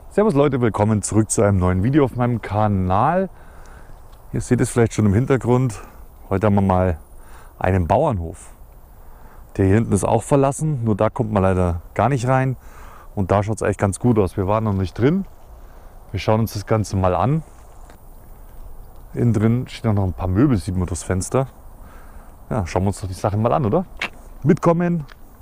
Servus Leute, willkommen zurück zu einem neuen Video auf meinem Kanal. Ihr seht es vielleicht schon im Hintergrund. Heute haben wir mal einen Bauernhof. Der hier hinten ist auch verlassen, nur da kommt man leider gar nicht rein. Und da schaut es eigentlich ganz gut aus. Wir waren noch nicht drin. Wir schauen uns das Ganze mal an. Innen drin stehen noch ein paar Möbel, sieht man durchs Fenster. Ja, schauen wir uns doch die Sache mal an, oder? Mitkommen!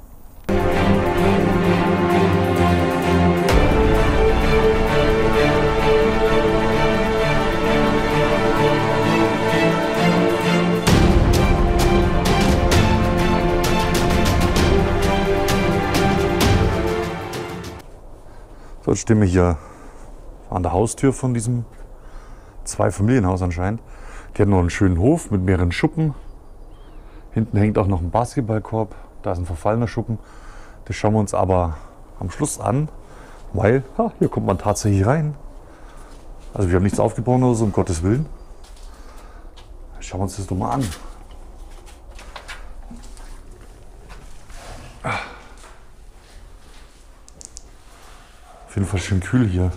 So, jetzt stehen wir hier an der Haustür von diesem Zweifamilienhaus anscheinend. Die hat noch einen schönen Hof mit mehreren Schuppen. Hinten hängt auch noch ein Basketballkorb. Da ist ein verfallener Schuppen. Das schauen wir uns aber am Schluss an, weil hier kommt man tatsächlich rein. Also wir haben nichts aufgebrochen oder so, um Gottes Willen. Schauen wir uns das doch mal an. Auf jeden Fall schön kühl hier.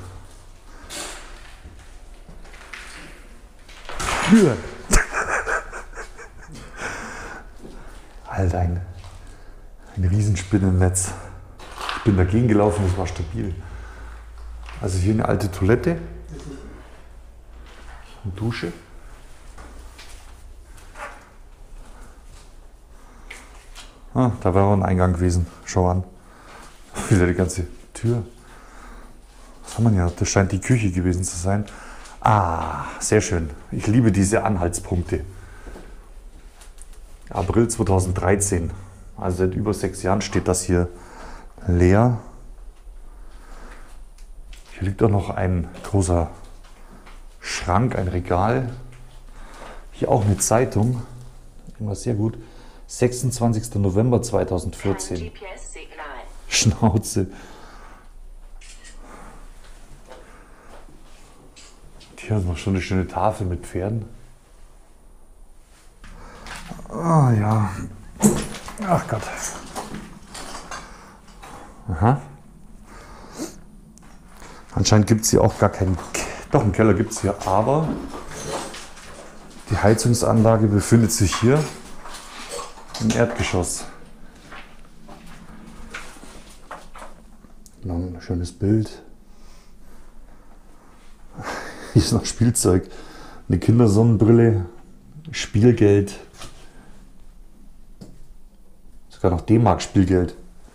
Alter, ein Riesenspinnennetz. Ich bin dagegen gelaufen, das war stabil. Also hier eine alte Toilette und Dusche. Da wäre auch ein Eingang gewesen. Schau an. Wieder die ganze Tür. Was haben wir hier? Das scheint die Küche gewesen zu sein. Ah, sehr schön. Ich liebe diese Anhaltspunkte. April 2013. Also seit über 6 Jahren steht das hier leer. Hier liegt auch noch ein großer Schrank, ein Regal. Hier auch eine Zeitung. Immer sehr gut. 26. November 2014. Schnauze. Hier ist noch schon eine schöne Tafel mit Pferden. Ah ja. Ach Gott. Aha. Anscheinend gibt es hier auch gar keinen. Doch, einen Keller gibt es hier, aber die Heizungsanlage befindet sich hier im Erdgeschoss. Noch ein schönes Bild. Hier ist noch Spielzeug, eine Kindersonnenbrille, Spielgeld, sogar noch D-Mark-Spielgeld.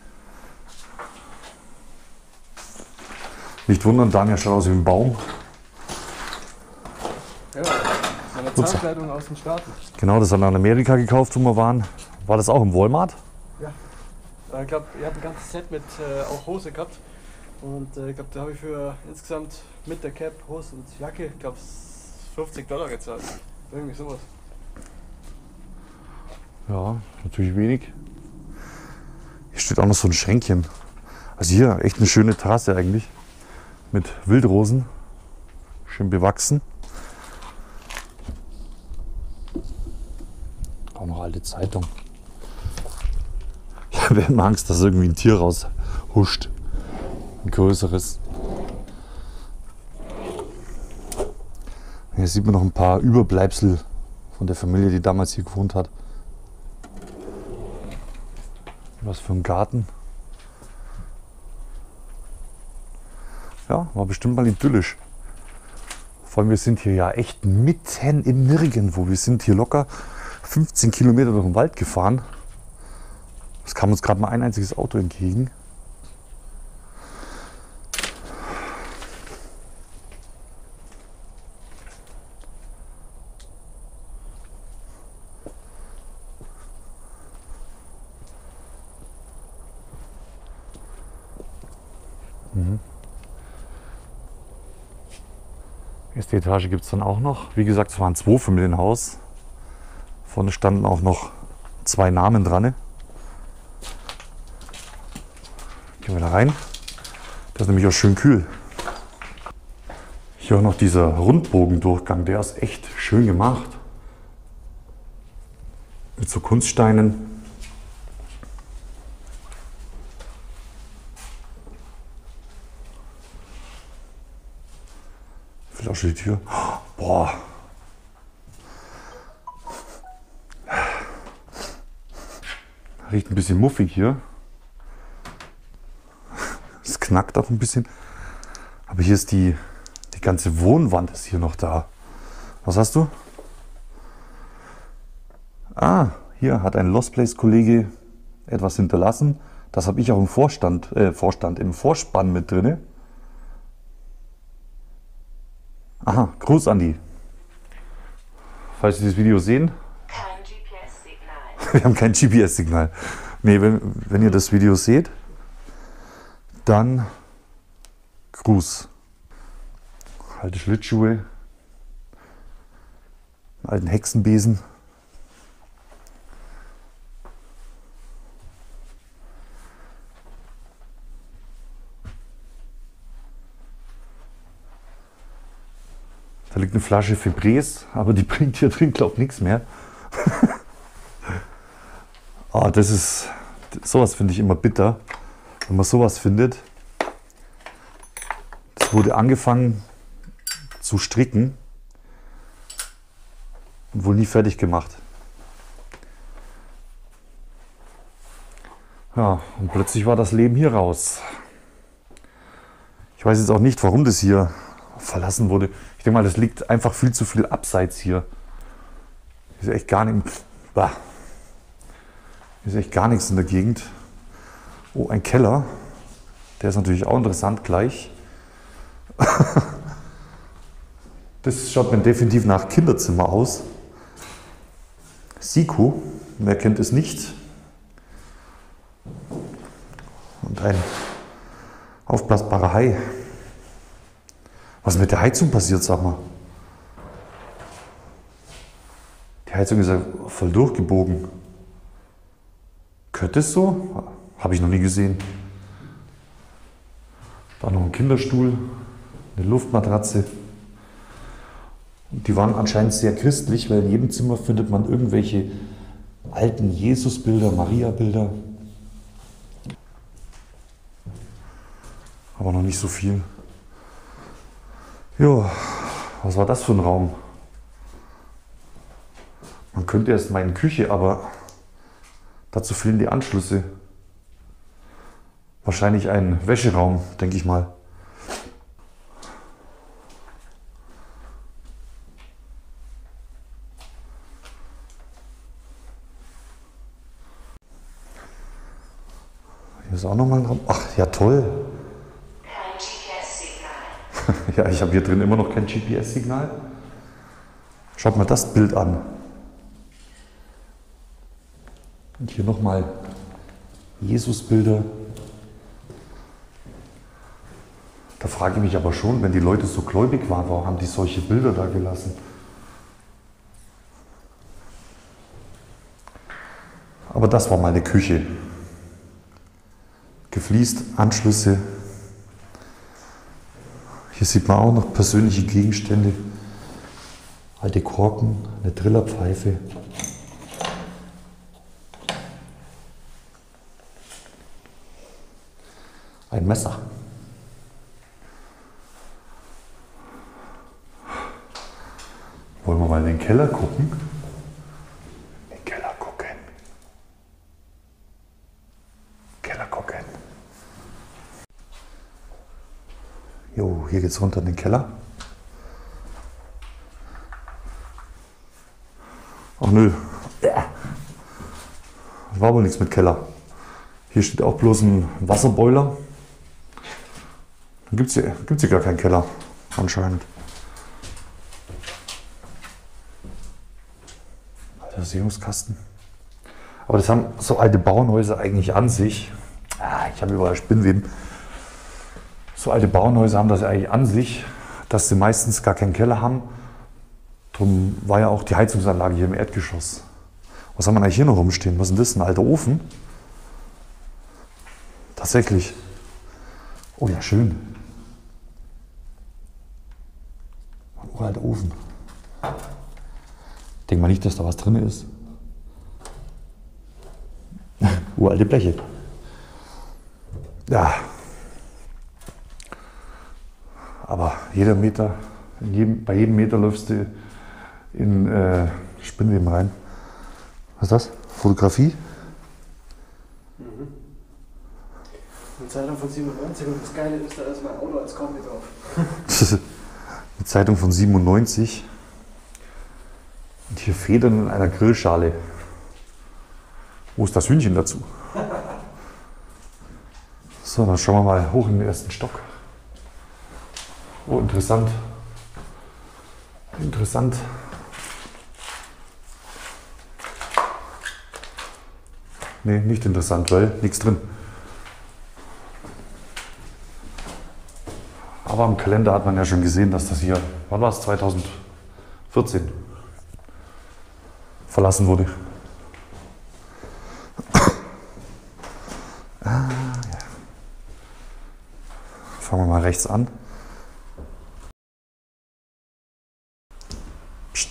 Nicht wundern, Daniel schaut aus wie ein Baum. Ja, meine Zahnkleidung aus den Staaten. Genau, das haben wir in Amerika gekauft, wo wir waren. War das auch im Walmart? Ja, ich glaube, ihr habt ein ganzes Set mit auch Hose gehabt. Und ich glaube, da habe ich für insgesamt mit der Cap, Hose und Jacke, ich glaube, $50 gezahlt. Irgendwie sowas. Ja, natürlich wenig. Hier steht auch noch so ein Schränkchen. Also hier echt eine schöne Terrasse eigentlich. Mit Wildrosen. Schön bewachsen. Auch noch alte Zeitung. Ich habe immer Angst, dass irgendwie ein Tier raushuscht. Ein größeres. Hier sieht man noch ein paar Überbleibsel von der Familie, die damals hier gewohnt hat. Was für ein Garten. Ja, war bestimmt mal idyllisch. Vor allem, wir sind hier ja echt mitten im Nirgendwo. Wir sind hier locker 15 Kilometer durch den Wald gefahren. Es kam uns gerade mal ein einziges Auto entgegen. Erste Etage gibt es dann auch noch. Wie gesagt, es war ein Zweifamilienhaus. Vorne standen auch noch 2 Namen dran. Gehen wir da rein. Das ist nämlich auch schön kühl. Hier auch noch dieser Rundbogendurchgang, der ist echt schön gemacht. Mit so Kunststeinen. will auch schon die Tür. Boah. Riecht ein bisschen muffig hier. Es knackt auch ein bisschen. Aber hier ist die ganze Wohnwand ist hier noch da. Was hast du? Ah, hier hat ein Lost Place Kollege etwas hinterlassen. Das habe ich auch im im Vorspann mit drin. Aha, Gruß Andi. Falls Sie das Video sehen. Kein GPS-Signal. Wir haben kein GPS-Signal. Nee, wenn ihr das Video seht, dann Gruß. Alte Schlittschuhe, einen alten Hexenbesen. Da liegt eine Flasche Febreze, aber die bringt hier drin, glaube ich, nichts mehr. Ah, sowas finde ich immer bitter, wenn man sowas findet. Das wurde angefangen zu stricken und wohl nie fertig gemacht. Ja, und plötzlich war das Leben hier raus. Ich weiß jetzt auch nicht, warum das hier verlassen wurde. Ich denke mal, das liegt einfach viel zu viel abseits hier. Ist echt gar nicht. Bah. Ist echt gar nichts in der Gegend. Oh, ein Keller. Der ist natürlich auch interessant gleich. Das schaut mir definitiv nach Kinderzimmer aus. Siku, wer kennt es nicht? Und ein aufblasbarer Hai. Was ist mit der Heizung passiert, sag mal? Die Heizung ist ja voll durchgebogen. Gehört das so? Habe ich noch nie gesehen. Da noch ein Kinderstuhl, eine Luftmatratze. Und die waren anscheinend sehr christlich, weil in jedem Zimmer findet man irgendwelche alten Jesusbilder, Maria-Bilder. Aber noch nicht so viel. Ja, was war das für ein Raum? Man könnte erst meinen Küche, aber dazu fehlen die Anschlüsse. Wahrscheinlich ein Wäscheraum, denke ich mal. Hier ist auch nochmal ein Raum. Ach, ja toll. Kein GPS-Signal. Ja, ich habe hier drin immer noch kein GPS-Signal. Schaut mal das Bild an. Und hier nochmal Jesusbilder. Da frage ich mich aber schon, wenn die Leute so gläubig waren, warum haben die solche Bilder da gelassen? Aber das war meine Küche. Gefliest, Anschlüsse. Hier sieht man auch noch persönliche Gegenstände. Alte Korken, eine Trillerpfeife. Ein Messer. Wollen wir mal in den Keller gucken? In den Keller gucken. Keller gucken. Jo, hier geht's runter in den Keller. Ach nö. War wohl nichts mit Keller. Hier steht auch bloß ein Wasserboiler. Dann gibt's hier gar keinen Keller, anscheinend. Versicherungskasten. Aber das haben so alte Bauernhäuser eigentlich an sich. Ich habe überall Spinnweben. So alte Bauernhäuser haben das eigentlich an sich, dass sie meistens gar keinen Keller haben. Darum war ja auch die Heizungsanlage hier im Erdgeschoss. Was haben wir eigentlich hier noch rumstehen? Was ist denn das? Ein alter Ofen? Tatsächlich. Oh ja, schön. Ein uralter Ofen. Denk mal nicht, dass da was drin ist. Uralte Bleche. Ja. Aber jeder Meter Bei jedem Meter läufst du in Spinnweben rein. Was ist das? Fotografie? Eine Zeitung von 97 und das Geile ist, da ist mein Auto als Kombi drauf. Eine Zeitung von 97. Und hier Federn in einer Grillschale. Wo ist das Hühnchen dazu? So, dann schauen wir mal hoch in den ersten Stock. Oh, interessant. Interessant. Nee, nicht interessant, weil nichts drin. Aber am Kalender hat man ja schon gesehen, dass das hier, wann war es, 2014 verlassen wurde. Ja. Fangen wir mal rechts an. Psst.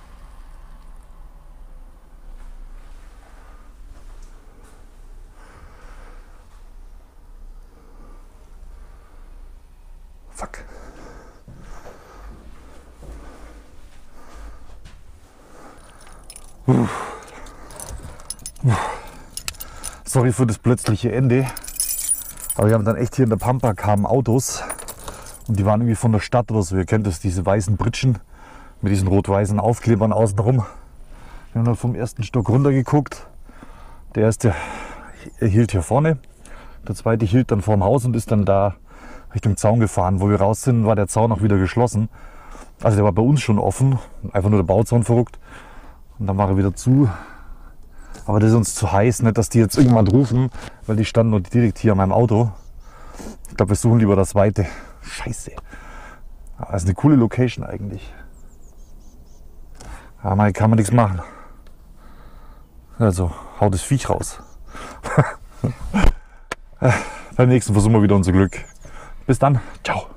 Fuck. Sorry für das plötzliche Ende, aber wir haben dann echt hier in der Pampa kamen Autos und die waren irgendwie von der Stadt oder so. Ihr kennt das, diese weißen Britschen mit diesen rot-weißen Aufklebern außenrum. Wir haben dann vom ersten Stock runter geguckt. Der erste hielt hier vorne, der zweite hielt dann vorm Haus und ist dann da Richtung Zaun gefahren. Wo wir raus sind, war der Zaun auch wieder geschlossen. Also der war bei uns schon offen, einfach nur der Bauzaun verrückt. Und dann war er wieder zu. Aber das ist uns zu heiß, nicht, dass die jetzt irgendwann rufen, weil die standen direkt hier an meinem Auto. Ich glaube, wir suchen lieber das Weite. Scheiße. Aber das ist eine coole Location eigentlich. Aber kann man nichts machen. Also, haut das Viech raus. Beim nächsten versuchen wir wieder unser Glück. Bis dann. Ciao.